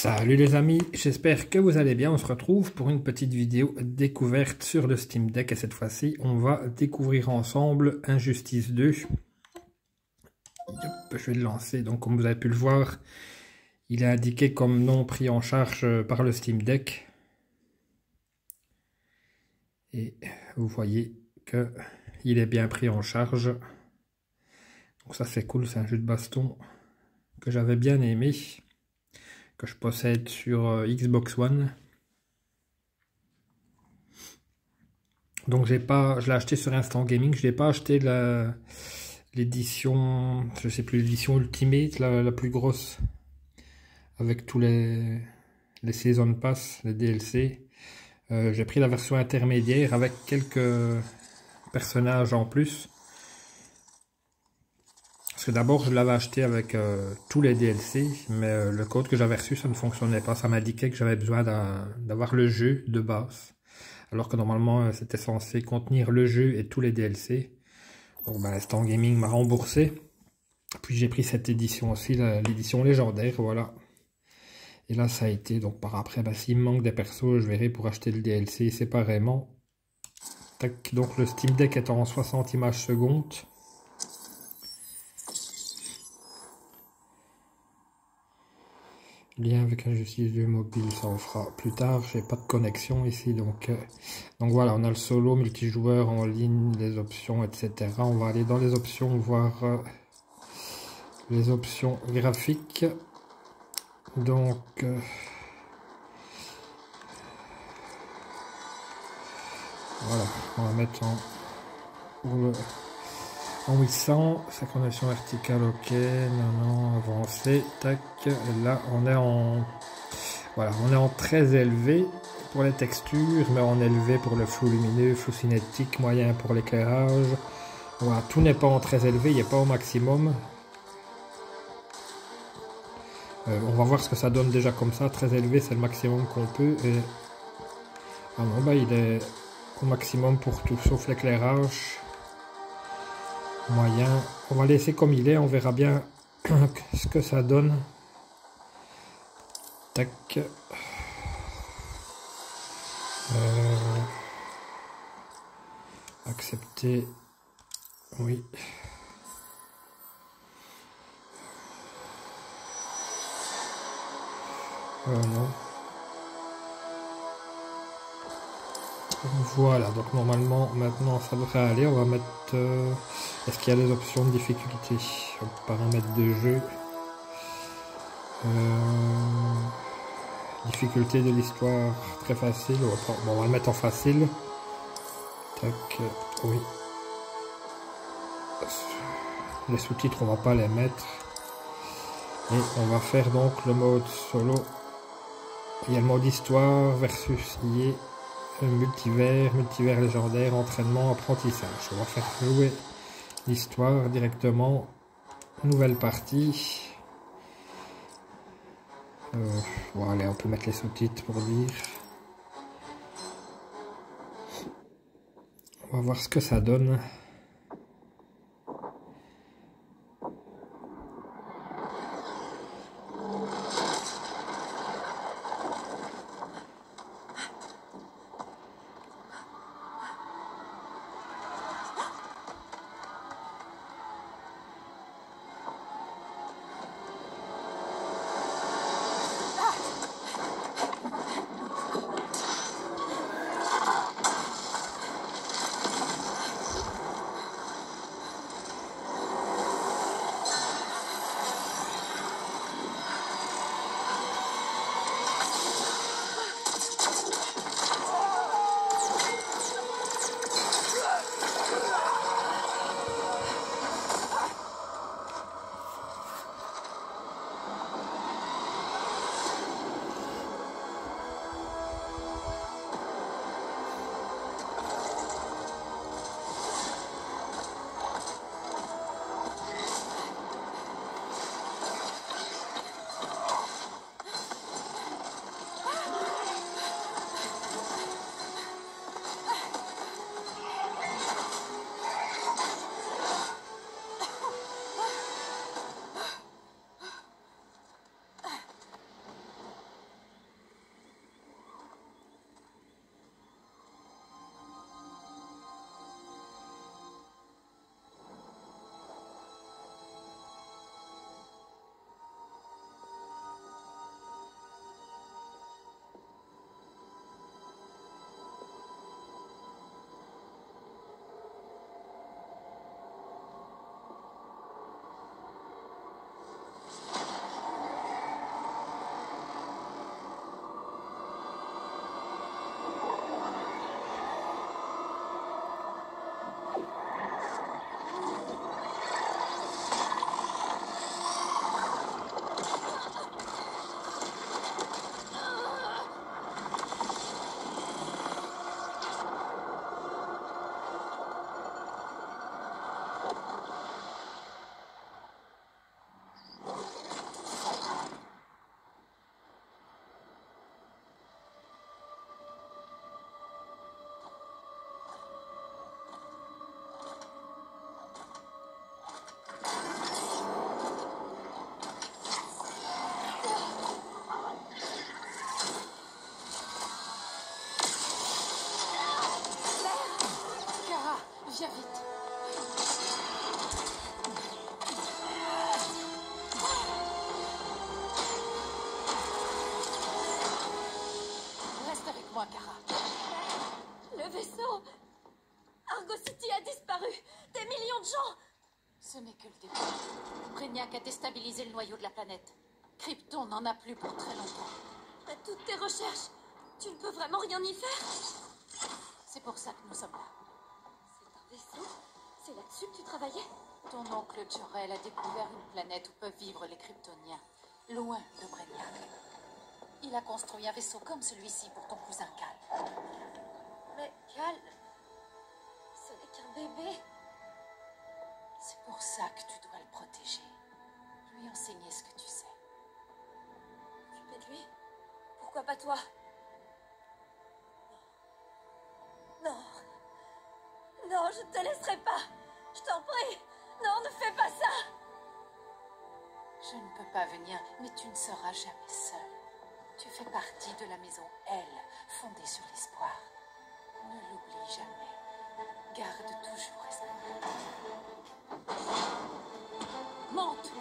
Salut les amis, j'espère que vous allez bien. On se retrouve pour une petite vidéo découverte sur le Steam Deck et cette fois-ci on va découvrir ensemble Injustice 2. Hop, je vais le lancer. Donc comme vous avez pu le voir, il est indiqué comme non pris en charge par le Steam Deck. Et vous voyez que il est bien pris en charge. Donc ça c'est cool, c'est un jeu de baston que j'avais bien aimé, que je possède sur Xbox One. Donc je l'ai acheté sur Instant Gaming, je n'ai pas acheté l'édition, je sais plus, l'édition Ultimate, la plus grosse, avec tous les Season Pass, les DLC. J'ai pris la version intermédiaire avec quelques personnages en plus. Parce que d'abord je l'avais acheté avec tous les DLC, mais le code que j'avais reçu ça ne fonctionnait pas. Ça m'indiquait que j'avais besoin d'avoir le jeu de base. Alors que normalement c'était censé contenir le jeu et tous les DLC. Donc ben, Instant Gaming m'a remboursé. Puis j'ai pris cette édition aussi, l'édition légendaire, voilà. Et là ça a été, donc par après, ben, s'il me manque des persos, je verrai pour acheter le DLC séparément. Tac, donc le Steam Deck est en 60 images secondes. Lien avec Injustice 2 mobile, ça on fera plus tard. J'ai pas de connexion ici, donc voilà, on a le solo, multijoueur en ligne, les options, etc. On va aller dans les options, voir les options graphiques. Donc voilà, on va mettre en 800, synchronisation verticale, ok, non, avancé, tac, et là on est en très élevé pour les textures, mais en élevé pour le flou lumineux, flou cinétique, moyen pour l'éclairage. Voilà, tout n'est pas en très élevé, il n'est pas au maximum. On va voir ce que ça donne déjà comme ça, très élevé c'est le maximum qu'on peut, et ah non, bah il est au maximum pour tout, sauf l'éclairage. Moyen, on va laisser comme il est, on verra bien ce que ça donne. Tac. Accepter. Oui. Non. Voilà, donc normalement maintenant ça devrait aller. On va mettre est-ce qu'il y a des options de difficulté? Paramètres de jeu, difficulté de l'histoire très facile. Bon, on va le mettre en facile. Tac, oui. Les sous-titres on va pas les mettre. Et on va faire donc le mode solo. Il y a le mode histoire versus lié. Multivers légendaire, entraînement, apprentissage. On va faire jouer l'histoire directement. Nouvelle partie. Bon, allez, on peut mettre les sous-titres pour dire. On va voir ce que ça donne. Ce n'est que le début. Brainiac a déstabilisé le noyau de la planète. Krypton n'en a plus pour très longtemps. À toutes tes recherches, tu ne peux vraiment rien y faire. C'est pour ça que nous sommes là. C'est un vaisseau? C'est là-dessus que tu travaillais? Ton oncle Jor-El a découvert une planète où peuvent vivre les Kryptoniens, loin de Brainiac. Il a construit un vaisseau comme celui-ci pour ton cousin Cal. Mais Cal, ce n'est qu'un bébé. C'est pour ça que tu dois le protéger. Lui enseigner ce que tu sais. Occuper de lui? Pourquoi pas toi? Non. Non, je ne te laisserai pas. Je t'en prie. Non, ne fais pas ça. Je ne peux pas venir, mais tu ne seras jamais seul. Tu fais partie de la maison L, fondée sur l'espoir. Ne l'oublie jamais. Garde toujours espoir. Monte!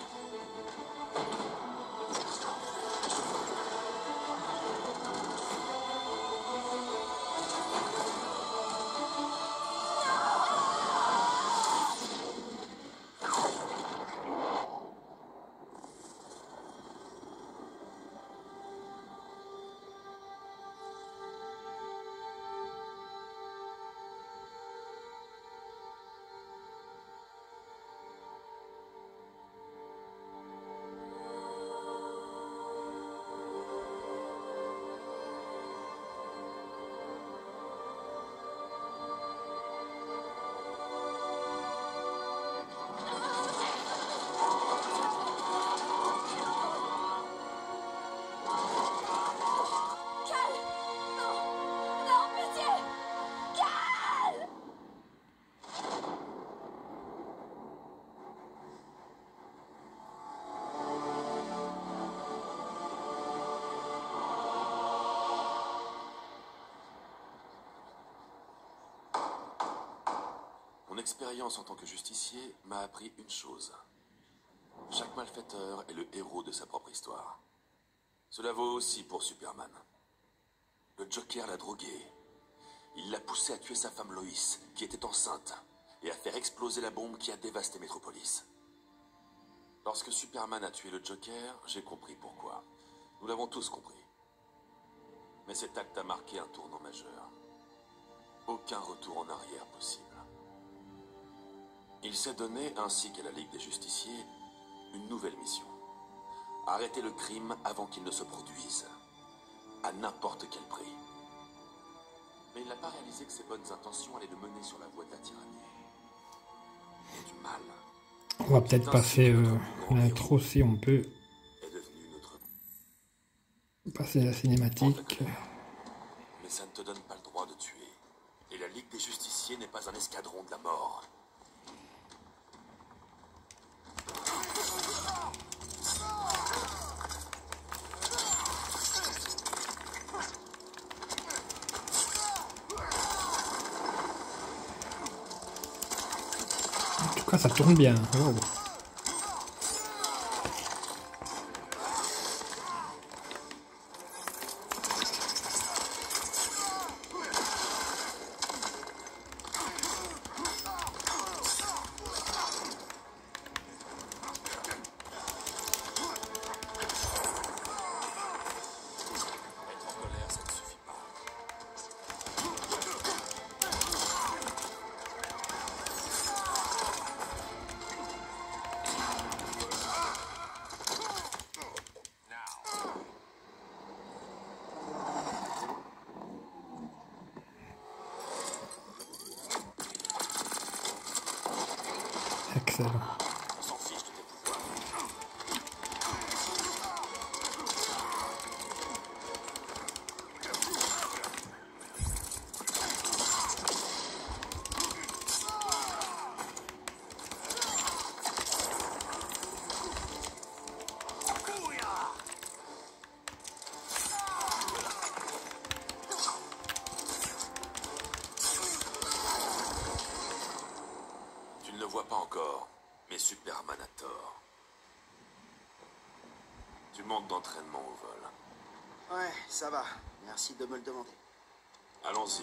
Mon expérience en tant que justicier m'a appris une chose. Chaque malfaiteur est le héros de sa propre histoire. Cela vaut aussi pour Superman. Le Joker l'a drogué. Il l'a poussé à tuer sa femme Lois, qui était enceinte, et à faire exploser la bombe qui a dévasté Metropolis. Lorsque Superman a tué le Joker, j'ai compris pourquoi. Nous l'avons tous compris. Mais cet acte a marqué un tournant majeur. Aucun retour en arrière possible. Il s'est donné, ainsi qu'à la Ligue des Justiciers, une nouvelle mission. Arrêter le crime avant qu'il ne se produise, à n'importe quel prix. Mais il n'a pas réalisé que ses bonnes intentions allaient le mener sur la voie de la tyrannie. Et du mal. On va peut-être passer l'intro si on peut. Est devenu notre... Passer la cinématique. Mais ça ne te donne pas le droit de tuer. Et la Ligue des Justiciers n'est pas un escadron de la mort. En tout cas, ça tourne bien. Wow. Excellent. On s'en fiche de tes pouvoirs. Tu ne le vois pas encore, mais Superman a tort. Tu manques d'entraînement au vol. Ouais, ça va. Merci de me le demander. Allons-y.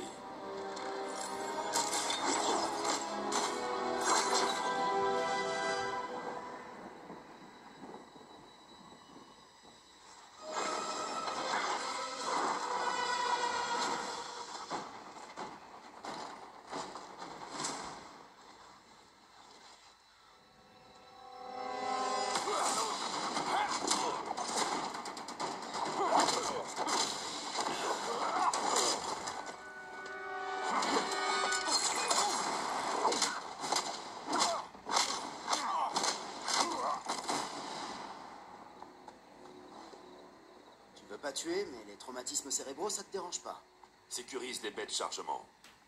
veux pas tuer, mais les traumatismes cérébraux, ça te dérange pas. Sécurise les baies de chargement.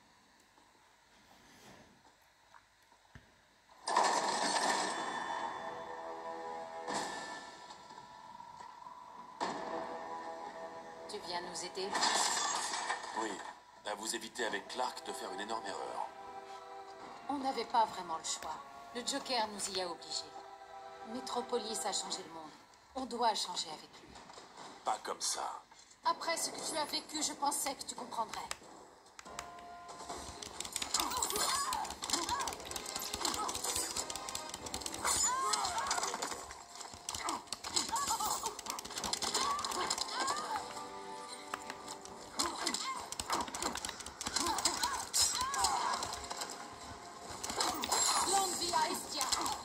Tu viens nous aider? Oui, à vous éviter avec Clark de faire une énorme erreur. On n'avait pas vraiment le choix. Le Joker nous y a obligés. Metropolis a changé le monde. On doit changer avec lui. Pas comme ça. Après ce que tu as vécu, je pensais que tu comprendrais. Longue vie à Estia.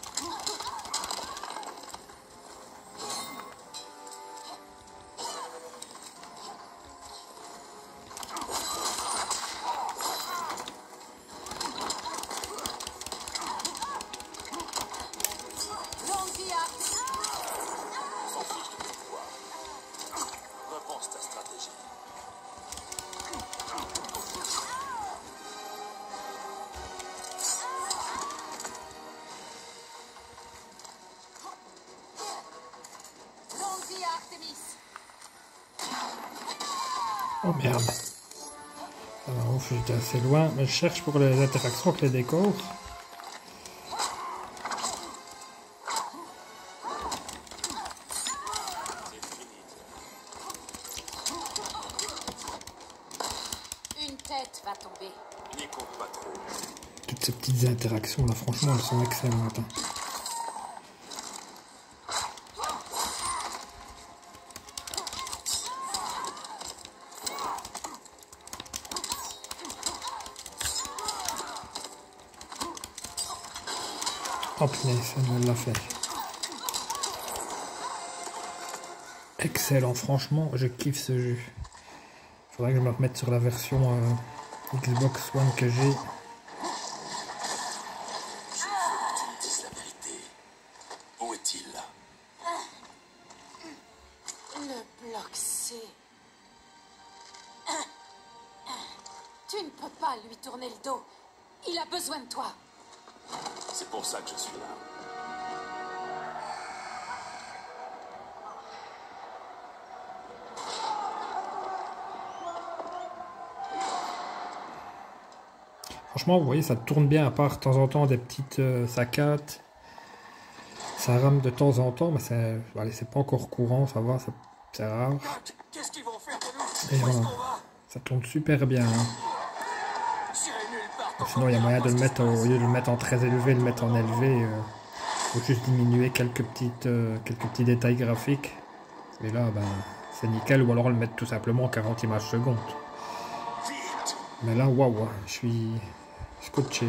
Longue vie à... S'en fiche de tes pouvoirs. Repense ta stratégie. Longue vie à Artemis. Oh merde. Alors, ouf, j'étais assez loin, mais je cherche pour les interactions avec les décors. Une tête va tomber. N'y compte pas trop. Toutes ces petites interactions là, franchement, elles sont excellentes. Hein. Oh punaise, elle l'a fait. Excellent, franchement, je kiffe ce jeu. Faudrait que je me remette sur la version Xbox One que j'ai. Je veux que tu me dises la vérité. Où est-il? Le bloc C. Tu ne peux pas lui tourner le dos. Il a besoin de toi. C'est pour ça que je suis là. Franchement, vous voyez, ça tourne bien, à part de temps en temps des petites saccades. Ça rame de temps en temps, mais c'est pas encore courant, ça va, c'est rare. Qu'est-ce qu'ils vont faire de nous? Et Où est-ce voilà, qu'on va? ça tourne super bien. Hein. J'irai nulle part. Sinon, il y a moyen de le mettre, au lieu de le mettre en très élevé, le mettre en élevé. Faut juste diminuer quelques petits détails graphiques. Et là, ben, c'est nickel. Ou alors le mettre tout simplement en 40 images secondes. Vite! Mais là, waouh, je suis scotché.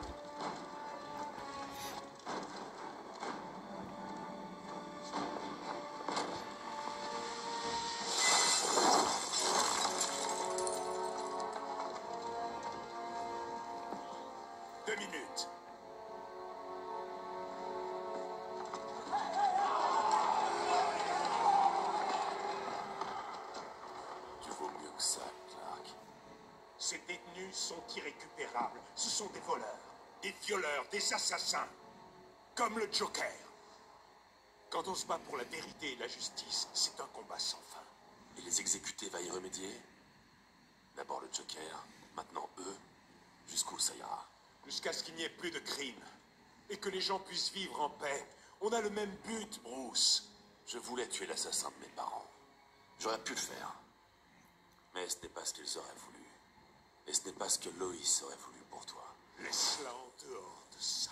Deux minutes. Tu vaux mieux que ça, Clark. Ces détenus sont irrécupérables. Ce sont des voleurs, des violeurs, des assassins. Comme le Joker. Quand on se bat pour la vérité et la justice, c'est un combat sans fin. Et les exécutés va y remédier? D'abord le Joker, maintenant eux. Jusqu'où ça ira? Jusqu'à ce qu'il n'y ait plus de crimes. Et que les gens puissent vivre en paix. On a le même but, Bruce. Je voulais tuer l'assassin de mes parents. J'aurais pu le faire. Mais ce n'est pas ce qu'ils auraient voulu. Et ce n'est pas ce que Loïs aurait voulu pour toi. Laisse-la en dehors de ça.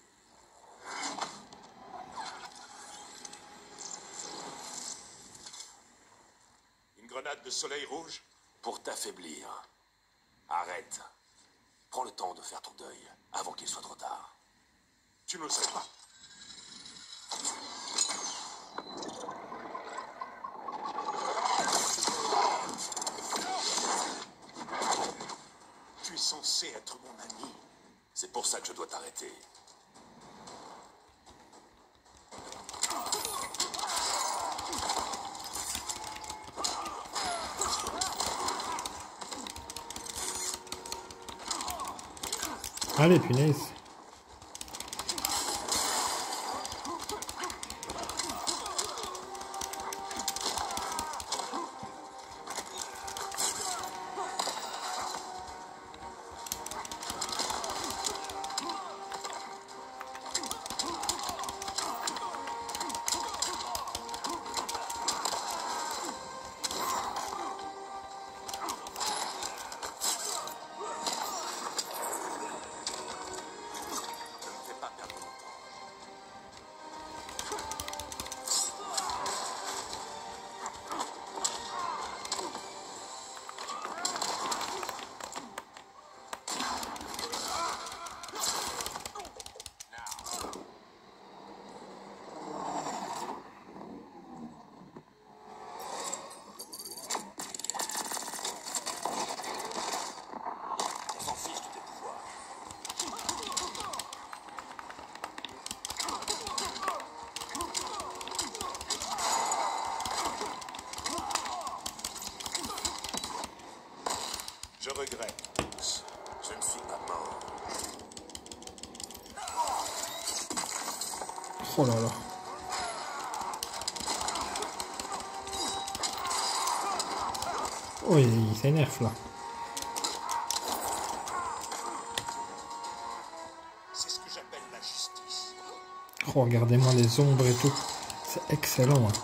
Une grenade de soleil rouge? Pour t'affaiblir. Arrête. Prends le temps de faire ton deuil avant qu'il soit trop tard. Tu n'oserais pas. Tu es censé être mon ami. C'est pour ça que je dois t'arrêter. Allez, punaise. Je regrette. Je ne suis pas mort. Oh là là. Oh, il s'énerve là. C'est ce que j'appelle la justice. Oh, regardez-moi les ombres et tout. C'est excellent. Hein.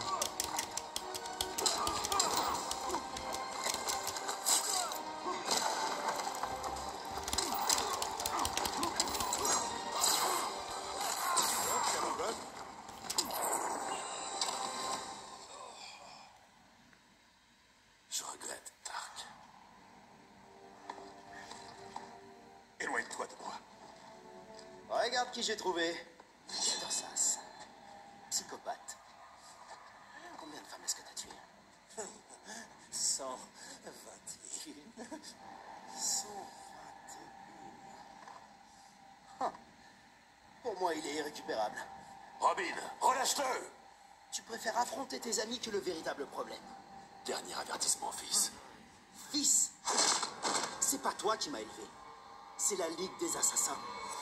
Je regrette, Tark. Éloigne-toi de moi. Regarde qui j'ai trouvé. J'adore ça. Psychopathe. Combien de femmes est-ce que t'as tué 121. 121. Pour moi, il est irrécupérable. Robin, relâche-le! Tu préfères affronter tes amis que le véritable problème. Dernier avertissement, fils. Fils, c'est pas toi qui m'as élevé. C'est la Ligue des Assassins.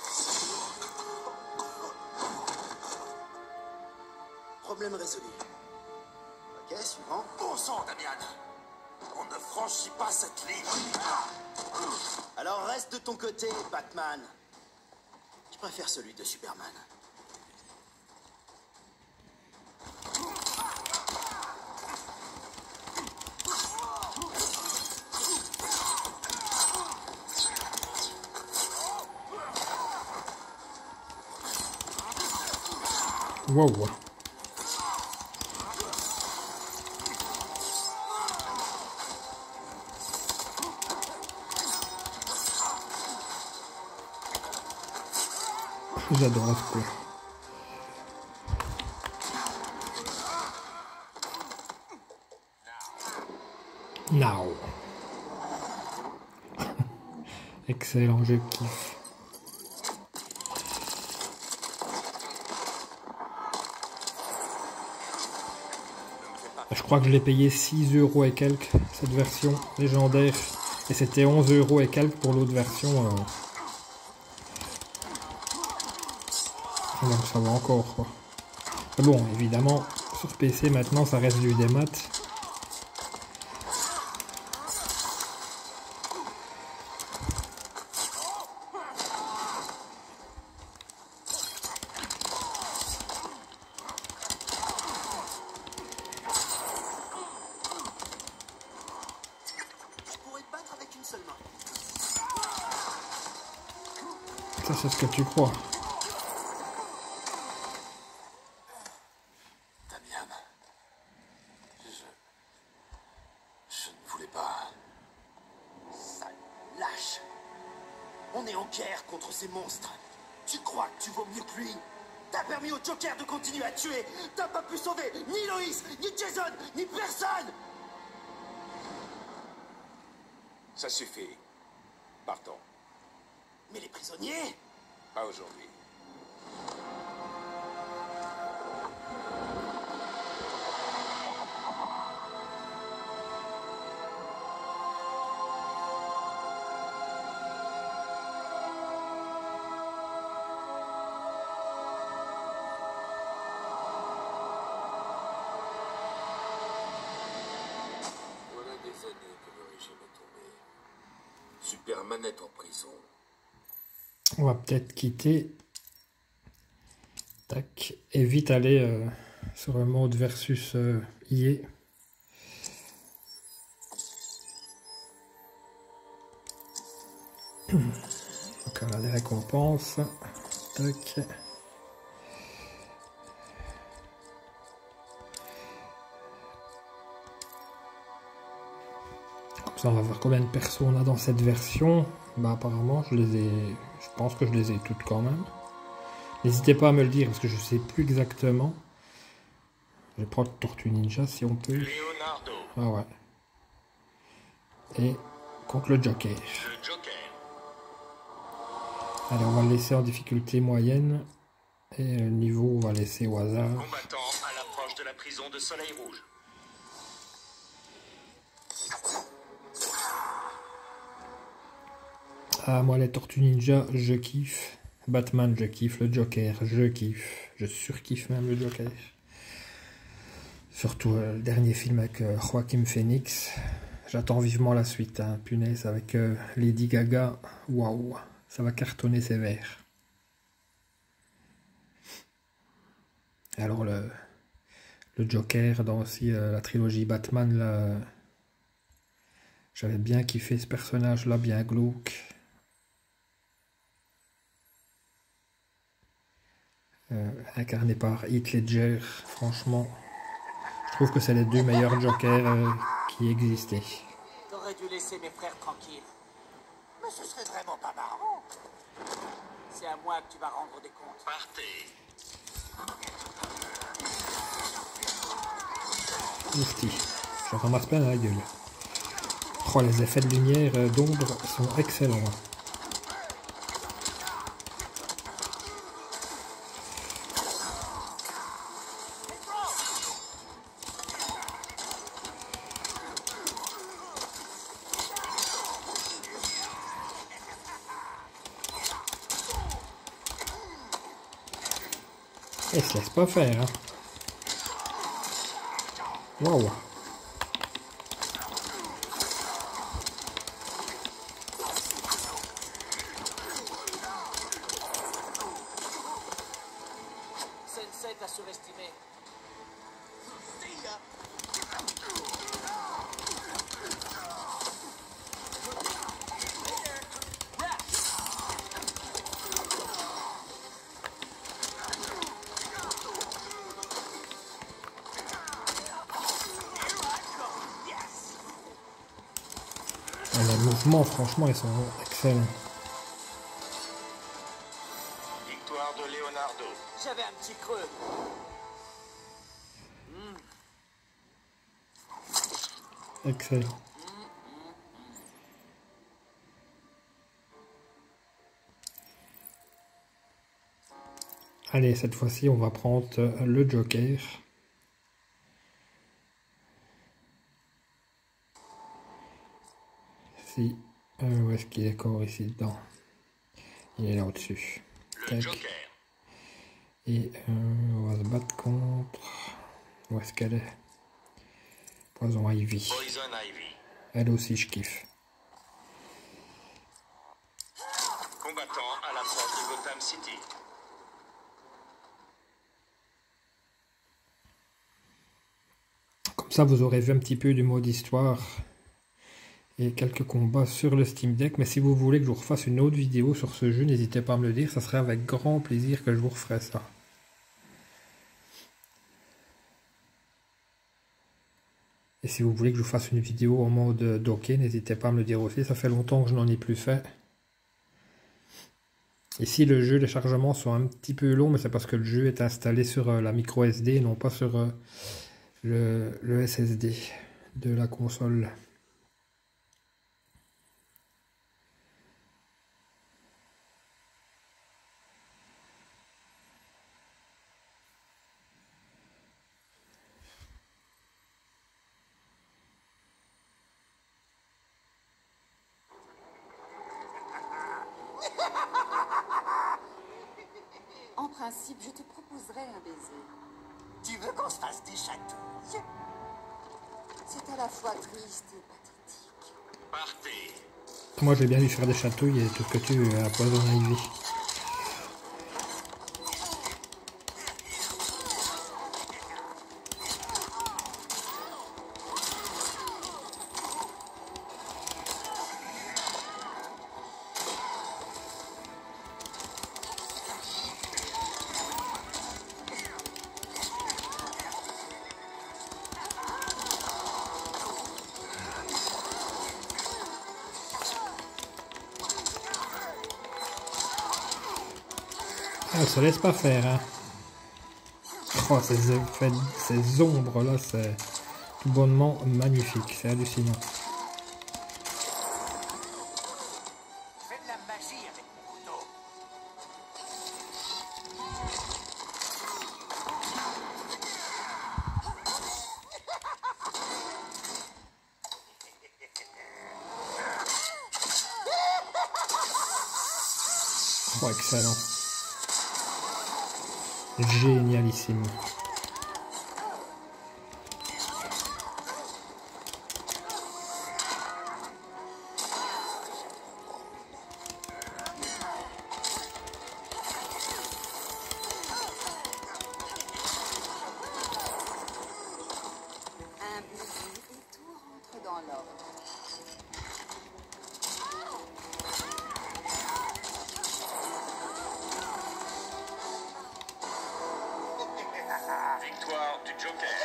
Problème résolu. Ok, suivant. Bon sang, Damian! On ne franchit pas cette ligne! Alors reste de ton côté, Batman. Je préfère celui de Superman. Wow. J'adore ce coup. Now. Excellent, je kiffe. Je crois que je l'ai payé 6 € et quelques, cette version légendaire. Et c'était 11 € et quelques pour l'autre version. Donc ça va encore, quoi. Mais bon, évidemment, sur PC maintenant, ça reste du démat. Je pourrais te battre avec une seule main. Ça, c'est ce que tu crois. Damian, je ne voulais pas. Sale lâche. On est en guerre contre ces monstres. Tu crois que tu vaux mieux que lui? T'as permis au Joker de continuer à tuer. T'as pas pu sauver ni Loïs, ni Jason, ni personne. Ça suffit. Partons. Mais les prisonniers? Pas aujourd'hui. Superman est en prison. On va peut-être quitter. Tac. Et vite aller sur le mode versus IA. Donc on a des récompenses. Tac. Comme ça on va voir combien de persos on a dans cette version. Bah apparemment je pense que je les ai toutes quand même. N'hésitez pas à me le dire parce que je sais plus exactement. Je vais prendre Tortue Ninja si on peut. Leonardo. Ah ouais. Et contre le Joker. Le Joker. Allez, on va le laisser en difficulté moyenne. Et le niveau, on va laisser au hasard. Combattant à l'approche de la prison de Soleil Rouge. Ah, moi, les Tortues Ninja, je kiffe. Batman, je kiffe. Le Joker, je kiffe. Je surkiffe même le Joker. Surtout le dernier film avec Joaquin Phoenix. J'attends vivement la suite. Hein. Punaise, avec Lady Gaga. Waouh, ça va cartonner sévère. Alors, le Joker, dans aussi la trilogie Batman, là, j'avais bien kiffé ce personnage-là, bien glauque. Incarné par Heath Ledger, franchement, je trouve que c'est les deux meilleurs Jokers qui existaient. T'aurais dû laisser mes frères tranquilles. Mais ce serait vraiment pas marrant. C'est à moi que tu vas rendre des comptes. Partez. Oufti, j'en ramasse plein la gueule. Oh, les effets de lumière d'ombre sont excellents. Et se laisse pas faire, hein. Waouh. Sensei t'a surestimé. Les mouvements, franchement, ils sont excellents. Victoire de Leonardo. J'avais un petit creux. Excellent. Allez, cette fois-ci, on va prendre le Joker. Si, où est-ce qu'il est encore ici dedans? Il est là au-dessus. Le Joker. Et on va se battre contre... Où est-ce qu'elle est? Poison Ivy. Poison Ivy. Elle aussi, je kiffe. Combattant à l'approche de Gotham City. Comme ça, vous aurez vu un petit peu du mode histoire et quelques combats sur le Steam Deck. Mais si vous voulez que je vous refasse une autre vidéo sur ce jeu, n'hésitez pas à me le dire. Ça serait avec grand plaisir que je vous referai ça. Et si vous voulez que je vous fasse une vidéo en mode docké, n'hésitez pas à me le dire aussi. Ça fait longtemps que je n'en ai plus fait. Ici, le jeu, les chargements sont un petit peu longs, mais c'est parce que le jeu est installé sur la micro SD et non pas sur le SSD de la console. En principe, je te proposerais un baiser. Tu veux qu'on se fasse des chatouilles? C'est à la fois triste et pathétique. Partez. Moi, je vais bien lui faire des chatouilles et tout ce que tu veux à Poison Ivy. Elle se laisse pas faire, hein. Oh, ces effets, ces ombres là, c'est tout bonnement magnifique, c'est hallucinant. Fais de la magie avec mon couteau. Oh, excellent. Génialissime. Un baiser et tout rentre dans l'ordre. Victoire du Joker.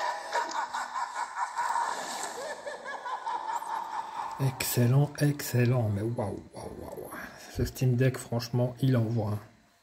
Excellent, excellent. Mais waouh, waouh, waouh. Ce Steam Deck, franchement, il envoie.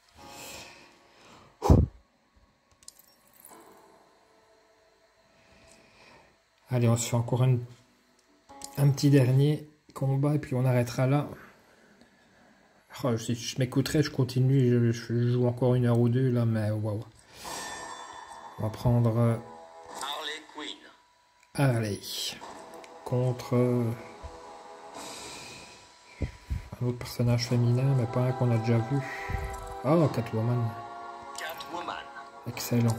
Allez, on se fait encore un petit dernier combat et puis on arrêtera là. Oh, si je m'écouterais, je continue, je joue encore 1 heure ou 2 là, mais waouh. On va prendre Harley Quinn. Harley contre un autre personnage féminin, mais pas un qu'on a déjà vu. Oh, Catwoman. Catwoman. Excellent.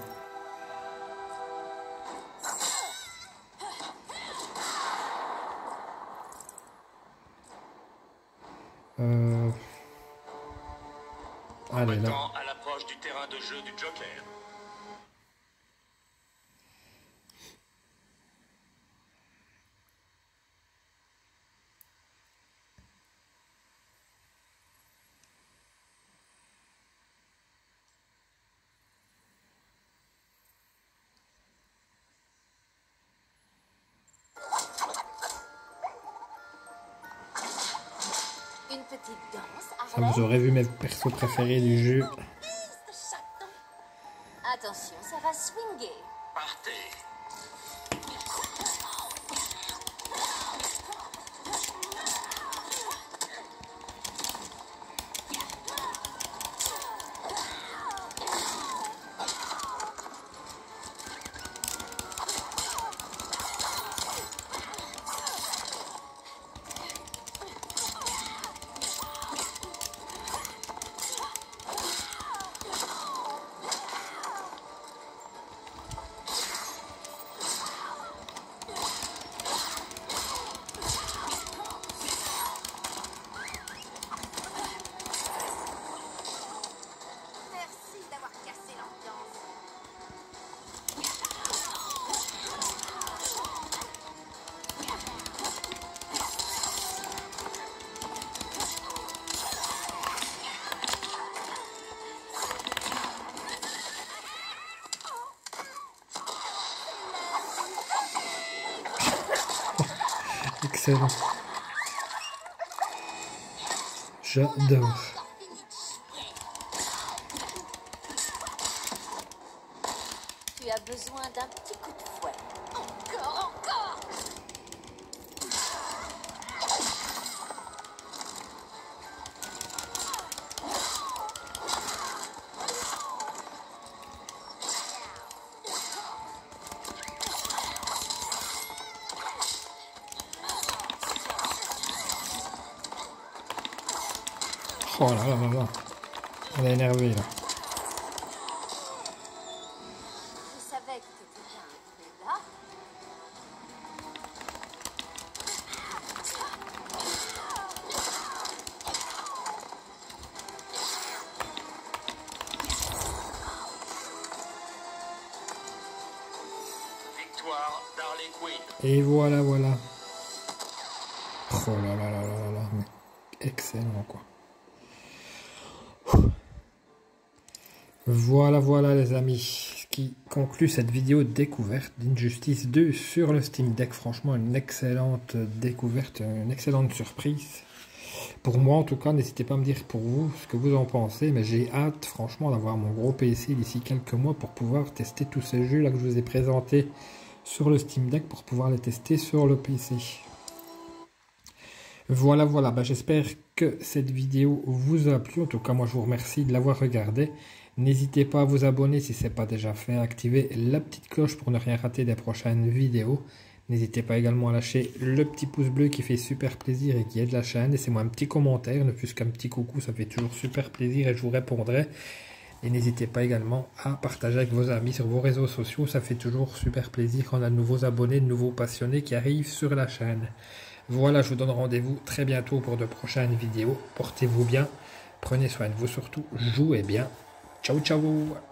Allez là. Combattant à l'approche du terrain de jeu du Joker. Une petite danse, Ça, vous aurez vu mes persos préférés du jeu. Attention, ça va swinguer. Partez. Merci d'avoir cassé l'ambiance. Excellent. J'adore. Tu as besoin d'un petit coup de fouet. Encore, encore. Oh là là là là. On est énervé là. Je savais que tu étais bien arrivé là. Et voilà, voilà. Oh là là là là là, mais excellent quoi. Voilà, voilà les amis, ce qui conclut cette vidéo découverte d'Injustice 2 sur le Steam Deck. Franchement, une excellente découverte, une excellente surprise. Pour moi en tout cas, n'hésitez pas à me dire pour vous ce que vous en pensez, mais j'ai hâte franchement d'avoir mon gros PC d'ici quelques mois pour pouvoir tester tous ces jeux là que je vous ai présentés sur le Steam Deck, pour pouvoir les tester sur le PC. Voilà, voilà, j'espère que cette vidéo vous a plu. En tout cas, moi je vous remercie de l'avoir regardé. N'hésitez pas à vous abonner si ce n'est pas déjà fait, à activer la petite cloche pour ne rien rater des prochaines vidéos. N'hésitez pas également à lâcher le petit pouce bleu qui fait super plaisir et qui aide la chaîne. Laissez-moi un petit commentaire, ne fût-ce qu'un petit coucou, ça fait toujours super plaisir et je vous répondrai. Et n'hésitez pas également à partager avec vos amis sur vos réseaux sociaux, ça fait toujours super plaisir quand on a de nouveaux abonnés, de nouveaux passionnés qui arrivent sur la chaîne. Voilà, je vous donne rendez-vous très bientôt pour de prochaines vidéos. Portez-vous bien, prenez soin de vous surtout, jouez bien. Ciao, ciao!